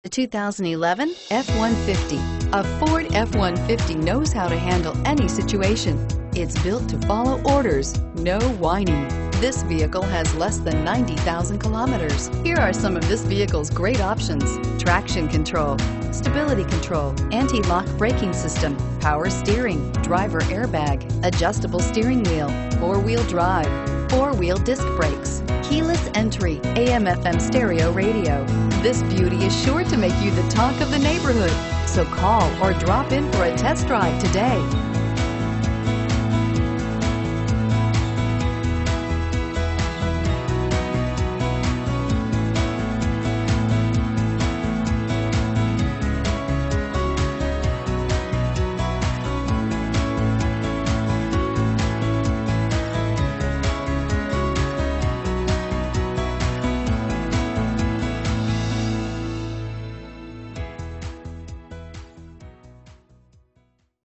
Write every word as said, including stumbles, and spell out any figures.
The two thousand eleven F one fifty. A Ford F one fifty knows how to handle any situation. It's built to follow orders, no whining. This vehicle has less than ninety thousand kilometers. Here are some of this vehicle's great options: traction control, stability control, anti-lock braking system, power steering, driver airbag, adjustable steering wheel, four-wheel drive, four-wheel disc brakes, keyless entry, A M F M stereo radio. This beauty is sure to make you the talk of the neighborhood. So call or drop in for a test drive today.